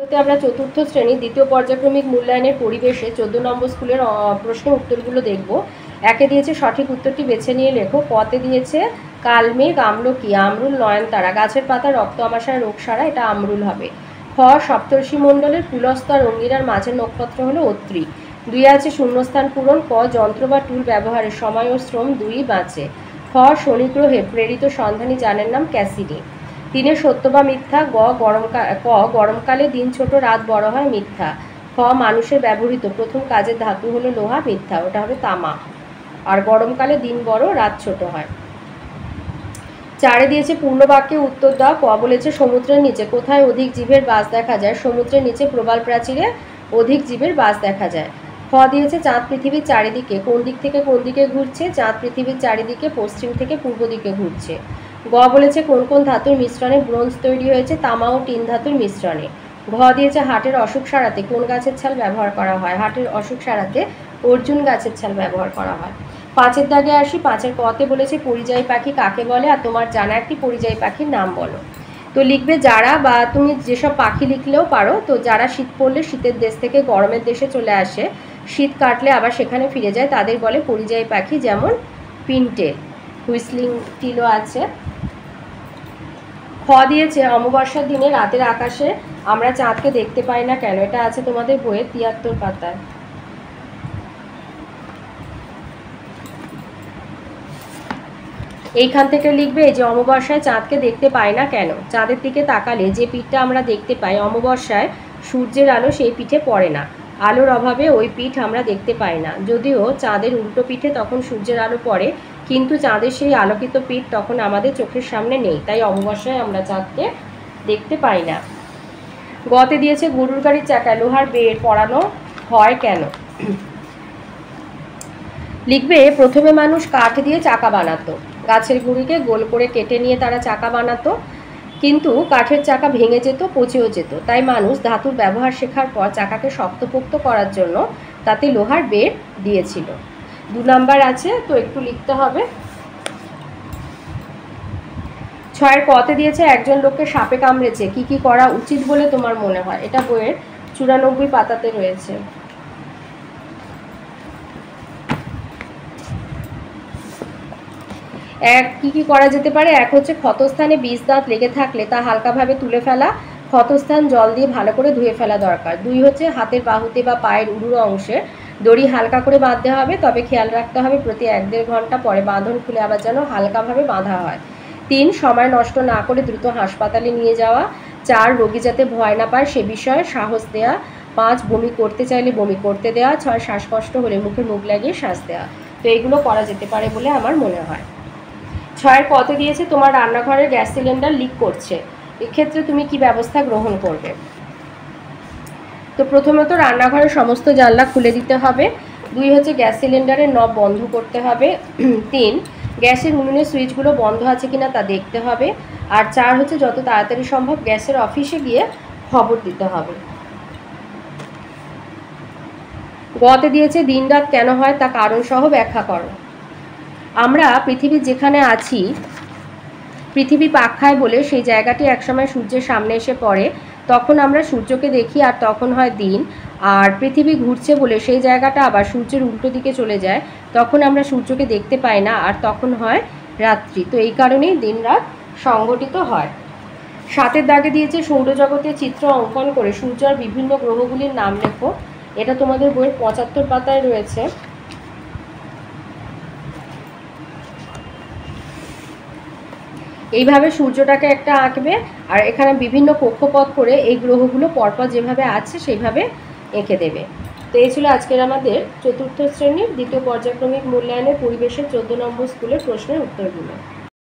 আমরা চতুর্থ শ্রেণীর দ্বিতীয় পর্যায়ক্রমিক মূল্যায়নের পরিবেশে 14 নম্বর স্কুলের প্রশ্নের উত্তরগুলো দেখব। একে দিয়েছে সঠিক উত্তরটি বেছে নিয়ে লেখো। কতে দিয়েছে কালমেঘ, আমলকি, আমরুল, নয়নতারা, গাছের পাতা, রক্ত আমাশয়, রোগ সারা, এটা আমরুল হবে। খ সপ্তর্ষি মণ্ডলের পুলস্ত আর অঙ্গিরার মাঝের নক্ষত্র হলো অত্রি। 2 আছে শূন্যস্থান পূরণ। ক যন্ত্র বা টুল ব্যবহারের সময় ও শ্রম 2 বাঁচে। খ শনি গ্রহে প্রেরিত সন্ধানী যানের নাম ক্যাসিডি। 3 সত্য বা মিথ্যা। ক গরমকালে দিন ছোট রাত বড় হয়, মিথ্যা। খ মানুষের ব্যবহৃত প্রথম কাজের ধাতু হলো লোহা, মিথ্যা, ওটা হবে তামা। আর গরমকালে দিন বড় রাত ছোট হয়। 4 দিয়েছে পূর্ণ বাক্যে উত্তর দাও। ক বলেছে সমুদ্রের নিচে কোথায় অধিক জীবের বাস দেখা যায়? সমুদ্রের নিচে প্রবাল প্রাচীরে অধিক জীবের বাস দেখা যায়। খ দিয়েছে চাঁদ পৃথিবীর চারিদিকে কোন দিক থেকে কোন দিকে ঘুরছে? চাঁদ পৃথিবীর চারিদিকে পশ্চিম থেকে পূর্ব দিকে ঘুরছে। গ বলেছে কোন কোন ধাতুর মিশ্রণে ব্রোঞ্জ তৈরি হয়েছে? তামা ও টিন ধাতুর মিশ্রণে। ঘ দিয়েছে হার্টের অসুখ সারাতে কোন গাছের ছাল ব্যবহার করা হয়? হার্টের অসুখ সারাতে অর্জুন গাছের ছাল ব্যবহার করা হয়। 5 দাগে আসি। 5 কতে বলেছে পরিযায়ী পাখি কাকে বলে? আর তোমার জানা একটি পরিযায়ী পাখির নাম বলো। তো লিখবে যারা, বা তুমি যেসব পাখি লিখলেও পারো। তো যারা শীত পড়লে শীতের দেশ থেকে গরমের দেশে চলে আসে, শীত কাটলে আবার সেখানে ফিরে যায়, তাদের বলে পরিযায়ী পাখি। যেমন পিনটেল, হুইসলিং টিলও আছে। খ দিয়েছে অমাবস্যার দিনে রাতের আকাশে আমরা চাঁদকে দেখতে পাই না কেন? এটা আছে তোমাদের বইয়ের 73 পাতায়। এইখান থেকে লিখবে এই যে অমাবস্যায় চাঁদকে দেখতে পাই না কেন? চাঁদের দিকে তাকালে যে পিঠটা আমরা দেখতে পাই অমাবস্যায় সূর্যের আলো সেই পিঠে পড়ে না, আলোর অভাবে ওই পিঠ আমরা দেখতে পাই না। যদিও চাঁদের উল্টো পিঠে তখন সূর্যের আলো পড়ে, কিন্তু চাঁদের সেই আলোকিত পিঠ তখন আমাদের চোখের সামনে নেই, তাই অমাবস্যায় আমরা চাঁদকে দেখতে পাই না। গতে দিয়েছে গরুর গাড়ির চাকায় লোহার বেড় পরানো হয় কেন? লিখবে প্রথমে মানুষ কাঠ দিয়ে চাকা বানাতো, গাছের গুঁড়িকে গোল করে কেটে নিয়ে তারা চাকা বানাতো, কিন্তু কাঠের চাকা ভেঙে যেত, পচেও যেত, তাই মানুষ ধাতুর ব্যবহার শেখার পর চাকাকে শক্তপোক্ত করার জন্য তাতে লোহার বেড় দিয়েছিল। 2 নাম্বার আছে, তো একটু লিখতে হবে। 6 কতে দিয়েছে একজন লোককে সাপে কামড়েছে, কি কি করা উচিত বলে তোমার মনে হয়? এটা বইয়ের 94 পাতাতে রয়েছে। এক কি কি করা যেতে পারে? এক হচ্ছে ক্ষতস্থানে বিষ দাঁত লেগে থাকলে তা হালকাভাবে তুলে ফেলা, ক্ষতস্থান জল দিয়ে ভালো করে ধুয়ে ফেলা দরকার। 2 হচ্ছে হাতের বাহুতে বা পায়ের উরুর অংশে দড়ি হালকা করে বাঁধতে হবে, তবে খেয়াল রাখতে হবে প্রতি 1-1.5 ঘন্টা পরে বাঁধন খুলে আবার যেন হালকাভাবে বাঁধা হয়। 3 সময় নষ্ট না করে দ্রুত হাসপাতালে নিয়ে যাওয়া। 4 রোগী যাতে ভয় না পায় সে বিষয়ে সাহস দেওয়া। 5 বমি করতে চাইলে বমি করতে দেওয়া। 6 শ্বাসকষ্ট হলে মুখে মুখ লাগিয়ে শ্বাস দেওয়া। তো এইগুলো করা যেতে পারে বলে আমার মনে হয়। 6 কতে দিয়েছে তোমার রান্নাঘরের গ্যাস সিলিন্ডার লিক করছে, এক্ষেত্রে তুমি কি ব্যবস্থা গ্রহণ করবে? তো প্রথমত রান্নাঘরের সমস্ত জানলা খুলে দিতে হবে। 2 হচ্ছে গ্যাস সিলিন্ডারের নব বন্ধ করতে হবে। 3 গ্যাসের উনুনের সুইচগুলো বন্ধ আছে কিনা তা দেখতে হবে। আর 4 হচ্ছে যত তাড়াতাড়ি সম্ভব গ্যাসের অফিসে গিয়ে খবর দিতে হবে। গতে দিয়েছে দিন রাত কেন হয় তা কারণ সহ ব্যাখ্যা করো। আমরা পৃথিবীর যেখানে আছি, পৃথিবী পাক খায় বলে সেই জায়গাটি একসময় সূর্যের সামনে এসে পড়ে, তখন আমরা সূর্যকে দেখি আর তখন হয় দিন। আর পৃথিবী ঘুরছে বলে সেই জায়গাটা আবার সূর্যের উল্টো দিকে চলে যায়, তখন আমরা সূর্যকে দেখতে পাই না আর তখন হয় রাত্রি। তো এই কারণেই দিন রাত সংঘটিত হয়। 7 দাগে দিয়েছে সৌরজগতের চিত্র অঙ্কন করে সূর্য আর বিভিন্ন গ্রহগুলির নাম লেখো। এটা তোমাদের বইয়ের 75 পাতায় রয়েছে। এইভাবে সূর্যটাকে একটা আঁকবে আর এখানে বিভিন্ন কক্ষপথ করে এই গ্রহগুলো পরপর যেভাবে আছে সেইভাবে এঁকে দেবে। তো এই ছিল আজকের আমাদের চতুর্থ শ্রেণীর দ্বিতীয় পর্যায়ক্রমিক মূল্যায়নের পরিবেশের 14 নম্বর স্কুলের প্রশ্নের উত্তরগুলো।